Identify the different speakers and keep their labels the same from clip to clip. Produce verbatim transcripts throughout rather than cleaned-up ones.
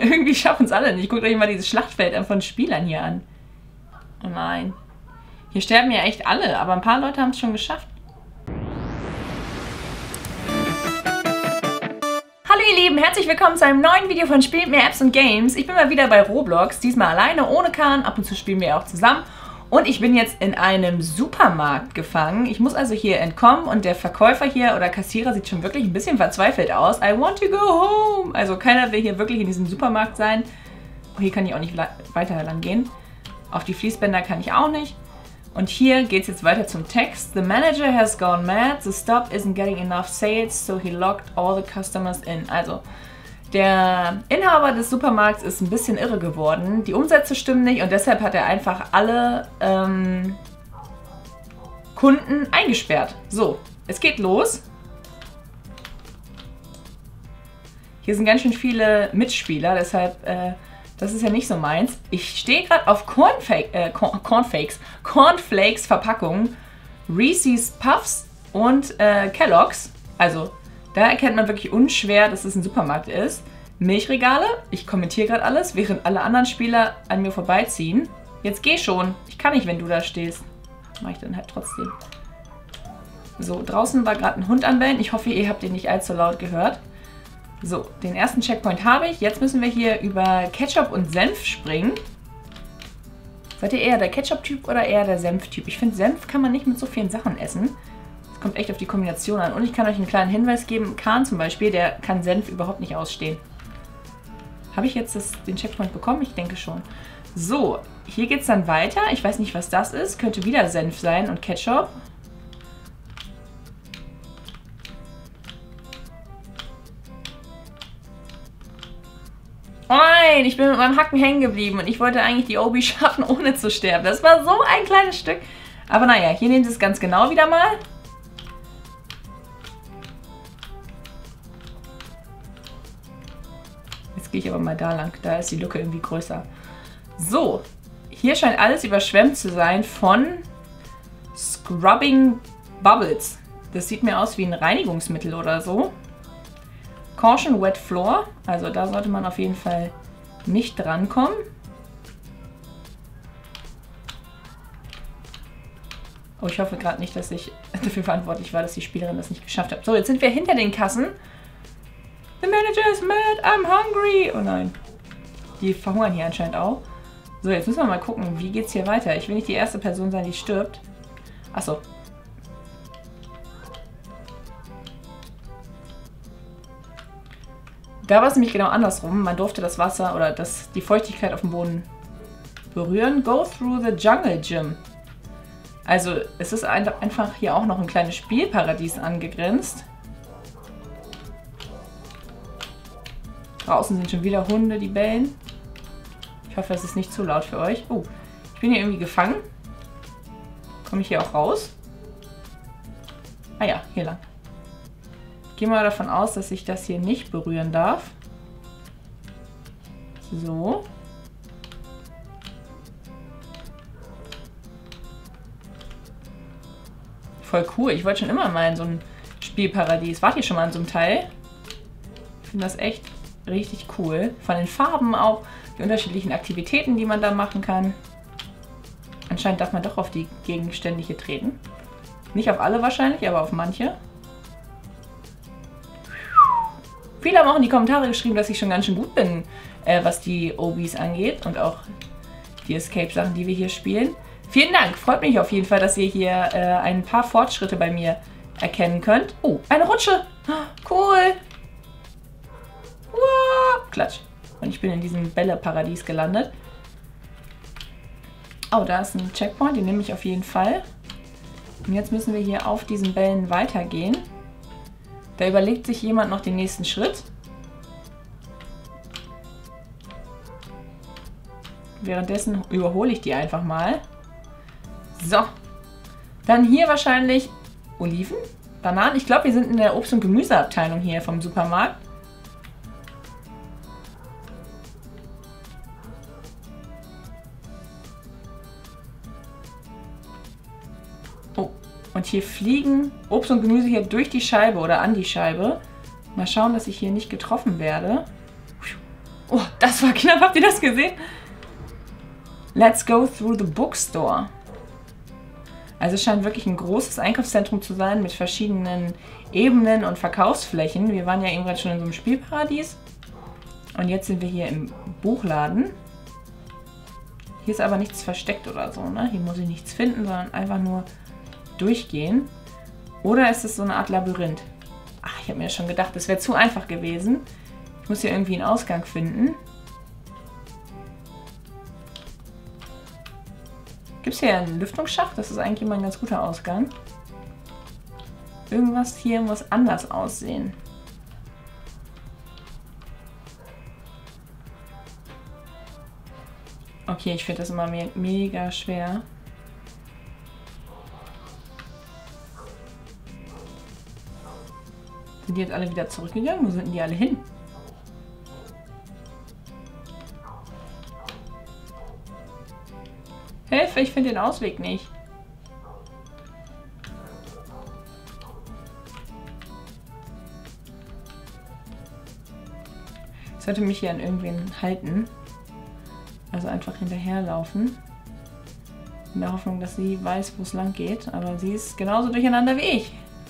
Speaker 1: Irgendwie schaffen es alle nicht. Guckt euch mal dieses Schlachtfeld von Spielern hier an. Oh nein. Hier sterben ja echt alle, aber ein paar Leute haben es schon geschafft. Hallo ihr Lieben, herzlich willkommen zu einem neuen Video von Spielt mehr Apps und Games. Ich bin mal wieder bei Roblox, diesmal alleine, ohne Kahn. Ab und zu spielen wir auch zusammen. Und ich bin jetzt in einem Supermarkt gefangen. Ich muss also hier entkommen und der Verkäufer hier oder Kassierer sieht schon wirklich ein bisschen verzweifelt aus. I want to go home. Also keiner will hier wirklich in diesem Supermarkt sein. Oh, hier kann ich auch nicht weiter lang gehen. Auf die Fließbänder kann ich auch nicht. Und hier geht es jetzt weiter zum Text. The manager has gone mad. The stop isn't getting enough sales, so he locked all the customers in. Also der Inhaber des Supermarkts ist ein bisschen irre geworden. Die Umsätze stimmen nicht und deshalb hat er einfach alle ähm, Kunden eingesperrt. So, es geht los. Hier sind ganz schön viele Mitspieler, deshalb, äh, das ist ja nicht so meins. Ich stehe gerade auf Cornflakes, äh, Cornflakes, Cornflakes Verpackungen, Reese's Puffs und äh, Kellogg's. Also da erkennt man wirklich unschwer, dass es ein Supermarkt ist. Milchregale, ich kommentiere gerade alles, während alle anderen Spieler an mir vorbeiziehen. Jetzt geh schon. Ich kann nicht, wenn du da stehst. Mach ich dann halt trotzdem. So, draußen war gerade ein Hund anbellen. Ich hoffe, ihr habt ihn nicht allzu laut gehört. So, den ersten Checkpoint habe ich. Jetzt müssen wir hier über Ketchup und Senf springen. Seid ihr eher der Ketchup-Typ oder eher der Senf-Typ? Ich finde, Senf kann man nicht mit so vielen Sachen essen. Kommt echt auf die Kombination an. Und ich kann euch einen kleinen Hinweis geben. Kahn zum Beispiel, der kann Senf überhaupt nicht ausstehen. Habe ich jetzt das, den Checkpoint bekommen? Ich denke schon. So, hier geht es dann weiter. Ich weiß nicht, was das ist. Könnte wieder Senf sein und Ketchup. Oh nein, ich bin mit meinem Hacken hängen geblieben und ich wollte eigentlich die Obi schaffen, ohne zu sterben. Das war so ein kleines Stück. Aber naja, hier nehmen sie es ganz genau wieder mal. Gehe ich aber mal da lang. Da ist die Lücke irgendwie größer. So, hier scheint alles überschwemmt zu sein von Scrubbing Bubbles. Das sieht mir aus wie ein Reinigungsmittel oder so. Caution Wet Floor. Also da sollte man auf jeden Fall nicht drankommen. Oh, ich hoffe gerade nicht, dass ich dafür verantwortlich war, dass die Spielerin das nicht geschafft hat. So, jetzt sind wir hinter den Kassen. The manager is mad, I'm hungry. Oh nein. Die verhungern hier anscheinend auch. So, jetzt müssen wir mal gucken, wie geht's hier weiter. Ich will nicht die erste Person sein, die stirbt. Achso. Da war es nämlich genau andersrum. Man durfte das Wasser oder das, die Feuchtigkeit auf dem Boden berühren. Go through the jungle gym. Also, es ist einfach hier auch noch ein kleines Spielparadies angegrenzt. Draußen sind schon wieder Hunde, die bellen. Ich hoffe, es ist nicht zu laut für euch. Oh, ich bin hier irgendwie gefangen. Komme ich hier auch raus? Ah ja, hier lang. Ich gehe mal davon aus, dass ich das hier nicht berühren darf. So. Voll cool. Ich wollte schon immer mal in so ein Spielparadies. Wart ihr schon mal in so einem Teil? Ich finde das echt richtig cool. Von den Farben auch, die unterschiedlichen Aktivitäten, die man da machen kann. Anscheinend darf man doch auf die Gegenstände hier treten. Nicht auf alle wahrscheinlich, aber auf manche. Viele haben auch in die Kommentare geschrieben, dass ich schon ganz schön gut bin, äh, was die Obis angeht und auch die Escape-Sachen, die wir hier spielen. Vielen Dank, freut mich auf jeden Fall, dass ihr hier äh, ein paar Fortschritte bei mir erkennen könnt. Oh, eine Rutsche! Cool! Klatsch. Und ich bin in diesem Bälleparadies gelandet. Oh, da ist ein Checkpoint, den nehme ich auf jeden Fall. Und jetzt müssen wir hier auf diesen Bällen weitergehen. Da überlegt sich jemand noch den nächsten Schritt. Währenddessen überhole ich die einfach mal. So. Dann hier wahrscheinlich Oliven, Bananen. Ich glaube, wir sind in der Obst- und Gemüseabteilung hier vom Supermarkt. Und hier fliegen Obst und Gemüse hier durch die Scheibe oder an die Scheibe. Mal schauen, dass ich hier nicht getroffen werde. Oh, das war knapp. Habt ihr das gesehen? Let's go through the bookstore. Also es scheint wirklich ein großes Einkaufszentrum zu sein mit verschiedenen Ebenen und Verkaufsflächen. Wir waren ja eben gerade schon in so einem Spielparadies. Und jetzt sind wir hier im Buchladen. Hier ist aber nichts versteckt oder so, ne? Hier muss ich nichts finden, sondern einfach nur durchgehen. Oder ist es so eine Art Labyrinth? Ach, ich habe mir schon gedacht, das wäre zu einfach gewesen. Ich muss hier irgendwie einen Ausgang finden. Gibt es hier einen Lüftungsschacht? Das ist eigentlich immer ein ganz guter Ausgang. Irgendwas hier muss anders aussehen. Okay, ich finde das immer me mega schwer. Sind die jetzt alle wieder zurückgegangen? Wo sind denn die alle hin? Hilfe, ich finde den Ausweg nicht. Ich sollte mich hier an irgendwen halten. Also einfach hinterherlaufen. In der Hoffnung, dass sie weiß, wo es lang geht. Aber sie ist genauso durcheinander wie ich.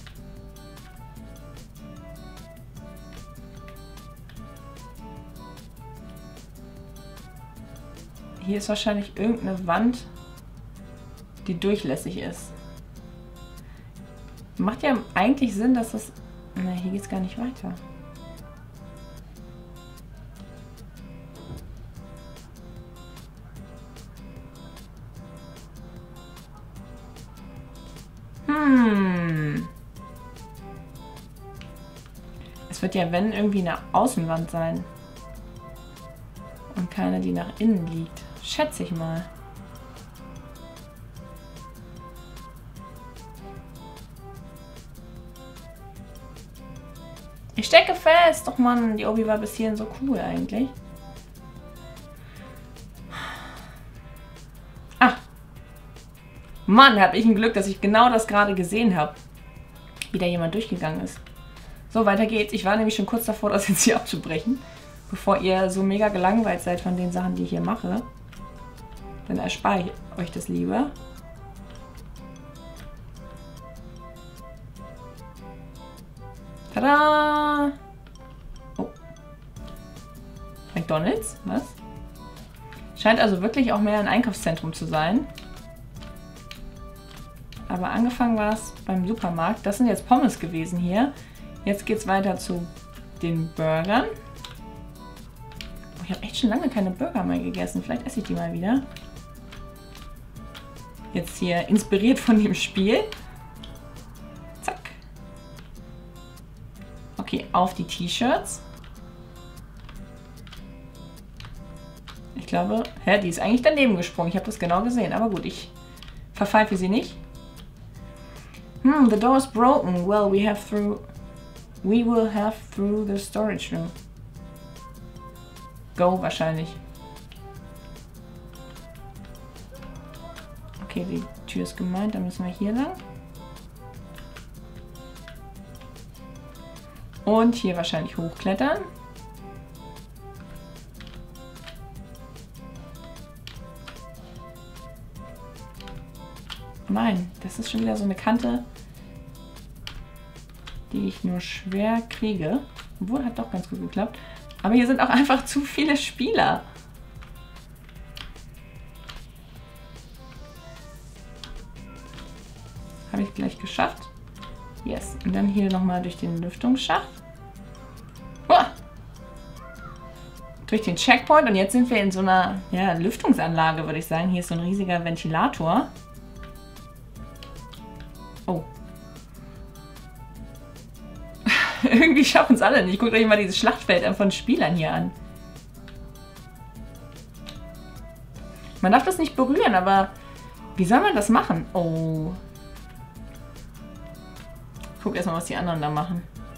Speaker 1: Hier ist wahrscheinlich irgendeine Wand, die durchlässig ist. Macht ja eigentlich Sinn, dass das... Na, hier geht es gar nicht weiter. Hm. Es wird ja, wenn, irgendwie eine Außenwand sein. Und keine, die nach innen liegt. Schätze ich mal. Ich stecke fest. Doch Mann, die Obi war bis hierhin so cool eigentlich. Ah. Mann, habe ich ein Glück, dass ich genau das gerade gesehen habe. Wie da jemand durchgegangen ist. So, weiter geht's. Ich war nämlich schon kurz davor, das jetzt hier abzubrechen. Bevor ihr so mega gelangweilt seid von den Sachen, die ich hier mache. Dann erspare ich euch das lieber. Tada! Oh. McDonald's? Was? Scheint also wirklich auch mehr ein Einkaufszentrum zu sein. Aber angefangen war es beim Supermarkt. Das sind jetzt Pommes gewesen hier. Jetzt geht es weiter zu den Burgern. Oh, ich habe echt schon lange keine Burger mehr gegessen. Vielleicht esse ich die mal wieder. Jetzt hier inspiriert von dem Spiel. Zack. Okay, auf die T-Shirts. Ich glaube, hä, die ist eigentlich daneben gesprungen. Ich habe das genau gesehen. Aber gut, ich verpfeife sie nicht. Hmm, the door is broken. Well, we have through... We will have through the storage room. Go wahrscheinlich. Okay, die Tür ist gemeint, dann müssen wir hier lang. Und hier wahrscheinlich hochklettern. Nein, das ist schon wieder so eine Kante, die ich nur schwer kriege. Obwohl, hat doch ganz gut geklappt. Aber hier sind auch einfach zu viele Spieler. Habe ich gleich geschafft. Yes. Und dann hier nochmal durch den Lüftungsschacht. Uah. Durch den Checkpoint. Und jetzt sind wir in so einer ja, Lüftungsanlage, würde ich sagen. Hier ist so ein riesiger Ventilator. Oh. Irgendwie schaffen es alle nicht. Guckt euch mal dieses Schlachtfeld von Spielern hier an. Man darf das nicht berühren, aber wie soll man das machen? Oh. Guck erstmal, was die anderen da machen.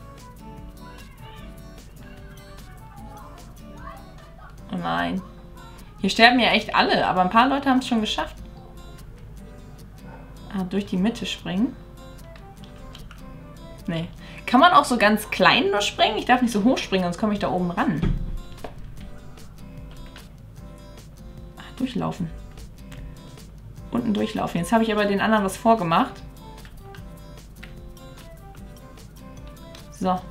Speaker 1: Oh nein. Hier sterben ja echt alle, aber ein paar Leute haben es schon geschafft. Ah, durch die Mitte springen. Nee. Kann man auch so ganz klein nur springen? Ich darf nicht so hoch springen, sonst komme ich da oben ran. durchlaufen. Unten durchlaufen. Jetzt habe ich aber den anderen was vorgemacht. So.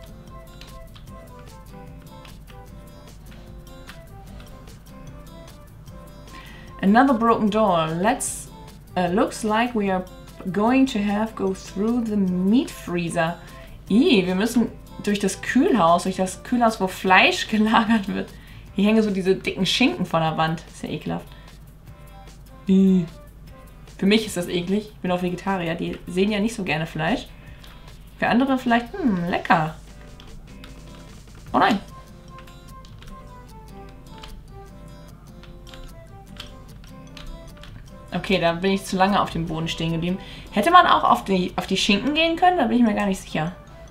Speaker 1: Another broken door. Let's... Uh, looks like we are going to have go through the meat freezer. Ih, wir müssen durch das Kühlhaus, durch das Kühlhaus, wo Fleisch gelagert wird. Hier hängen so diese dicken Schinken von der Wand. Ist ja ekelhaft. Ih. Für mich ist das eklig. Ich bin auch Vegetarier. Die sehen ja nicht so gerne Fleisch. Für andere vielleicht, hm, lecker. Oh nein. Okay, da bin ich zu lange auf dem Boden stehen geblieben. Hätte man auch auf die, auf die Schinken gehen können? Da bin ich mir gar nicht sicher.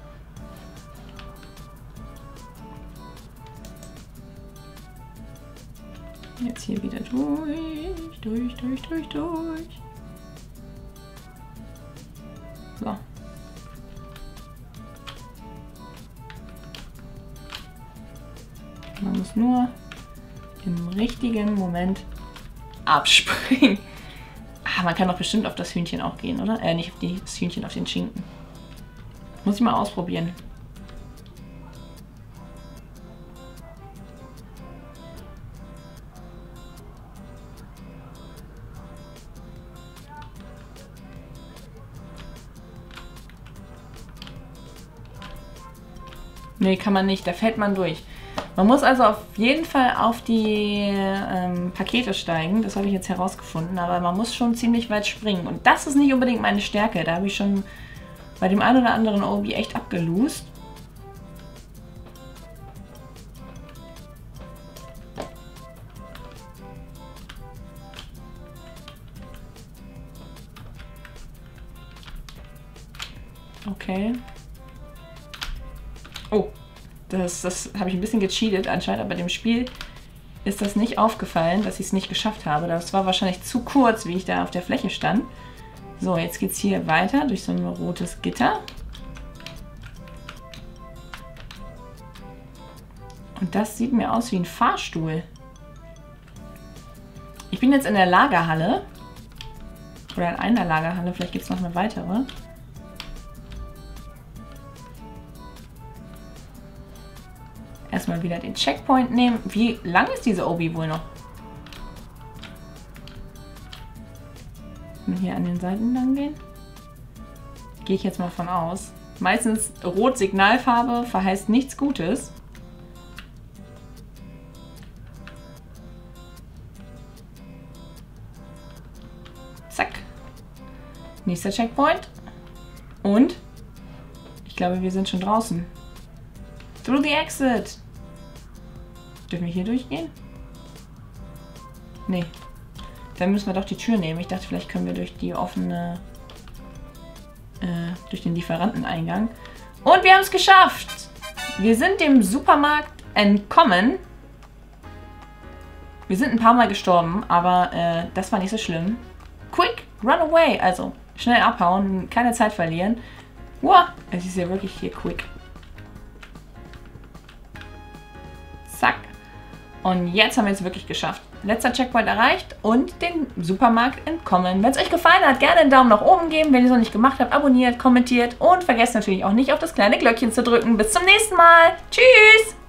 Speaker 1: Jetzt hier wieder durch, durch, durch, durch, durch. So. Man muss nur im richtigen Moment abspringen. Ah, man kann doch bestimmt auf das Hühnchen auch gehen, oder? Äh, nicht auf die, das Hühnchen, auf den Schinken. Muss ich mal ausprobieren. Nee, kann man nicht. Da fällt man durch. Man muss also auf jeden Fall auf die ähm, Pakete steigen. Das habe ich jetzt herausgefunden. Aber man muss schon ziemlich weit springen. Und das ist nicht unbedingt meine Stärke. Da habe ich schon bei dem einen oder anderen Obi echt abgelost. Okay. Oh, das, das habe ich ein bisschen gecheatet anscheinend, aber dem Spiel ist das nicht aufgefallen, dass ich es nicht geschafft habe. Das war wahrscheinlich zu kurz, wie ich da auf der Fläche stand. So, jetzt geht es hier weiter durch so ein rotes Gitter. Und das sieht mir aus wie ein Fahrstuhl. Ich bin jetzt in der Lagerhalle. Oder in einer Lagerhalle, vielleicht gibt es noch eine weitere. Erstmal wieder den Checkpoint nehmen. Wie lang ist diese Obi wohl noch? Hier an den Seiten lang gehen. Gehe ich jetzt mal von aus. Meistens Rot Signalfarbe verheißt nichts Gutes. Zack. Nächster Checkpoint. Und ich glaube, wir sind schon draußen. Through the exit. Dürfen wir hier durchgehen? Nee. Dann müssen wir doch die Tür nehmen. Ich dachte, vielleicht können wir durch die offene... Äh, durch den Lieferanteneingang. Und wir haben es geschafft! Wir sind dem Supermarkt entkommen. Wir sind ein paar Mal gestorben, aber äh, das war nicht so schlimm. Quick, run away! Also, schnell abhauen, keine Zeit verlieren. Wow, es ist ja wirklich hier quick. Zack. Und jetzt haben wir es wirklich geschafft. Letzter Checkpoint erreicht und den Supermarkt entkommen. Wenn es euch gefallen hat, gerne einen Daumen nach oben geben. Wenn ihr es noch nicht gemacht habt, abonniert, kommentiert und vergesst natürlich auch nicht auf das kleine Glöckchen zu drücken. Bis zum nächsten Mal. Tschüss!